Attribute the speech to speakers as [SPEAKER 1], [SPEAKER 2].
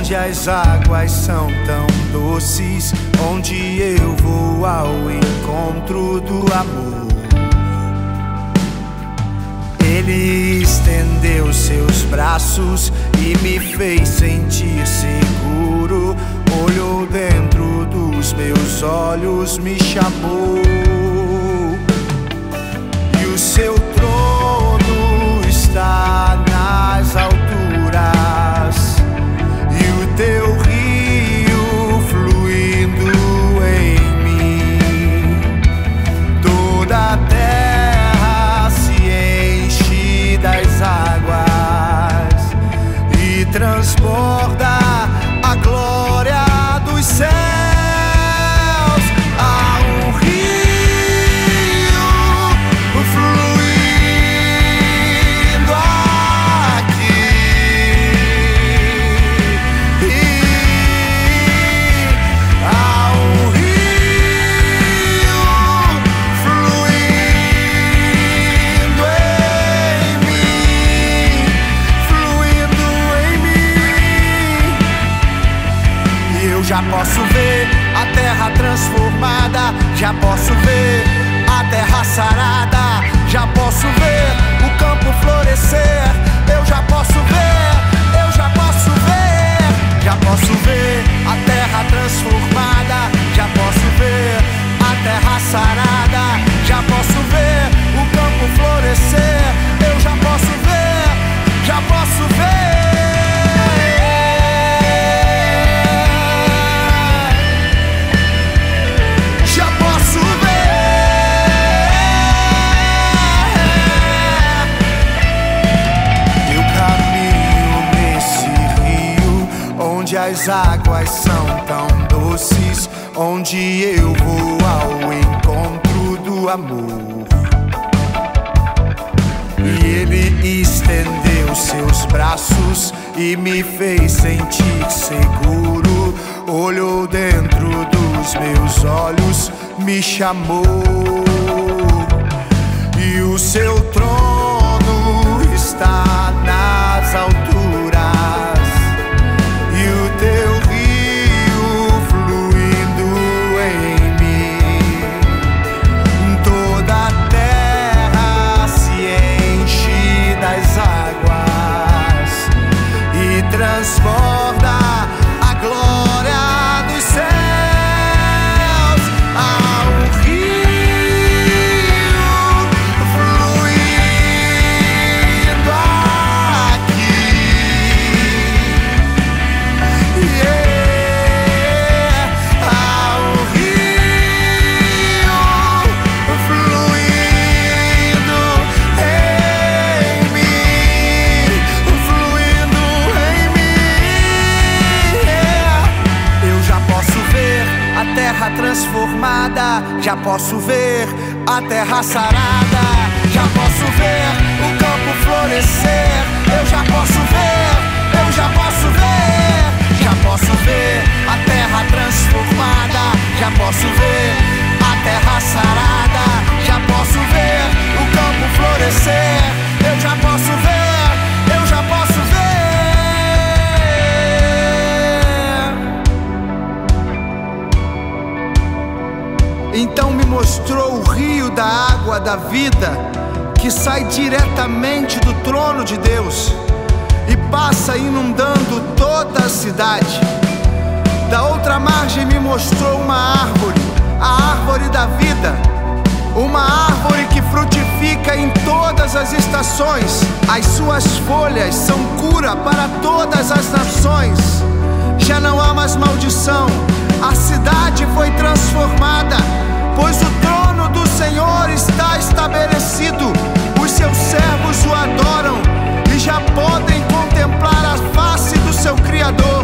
[SPEAKER 1] onde as águas são tão doces, onde eu vou ao encontro do amor. Ele estendeu seus braços e me fez sentir seguro. Olhou dentro dos meus olhos, me chamou. E o seu trono está nas alturas, e o teu rio fluindo em mim. Toda a terra se enche das águas e transborda a glória dos céus. Há um rio fluindo aqui, há um rio fluindo em mim, fluindo em mim. E eu já posso ver a terra transformada, já posso ver a terra sarada, já posso ver o campo florescer. Eu já posso ver, eu já posso ver, já posso ver a terra transformada, já posso ver a terra sarada, já posso ver o campo florescer. Eu já posso ver, já posso ver. Onde as águas são tão doces, onde eu vou ao encontro do amor. E ele estendeu seus braços e me fez sentir seguro. Olhou dentro dos meus olhos, me chamou. E o seu trono está nas alturas, e o teu rio fluindo em mim. Toda a terra se enche das águas e transborda a glória dos céus. Há um rio fluindo aqui, há um rio fluindo em mim, fluindo em mim. Eu já posso ver a terra transformada, já posso ver a terra sarada, já posso ver o campo florescer. Eu já posso ver, eu já posso ver, já posso ver a terra transformada, já posso ver a terra sarada, já posso ver o campo florescer. Eu já posso ver, eu já posso ver. Então me mostrou o rio da água da vida, que sai diretamente do trono de Deus e passa inundando toda a cidade. Da outra margem me mostrou uma árvore, a árvore da vida, uma árvore que frutifica em todas as estações. As suas folhas são cura para todas as nações. Já não há mais maldição, a cidade foi transformada, pois o trono do Senhor está estabelecido. Os seus servos o adoram e já podem contemplar a face do seu Criador.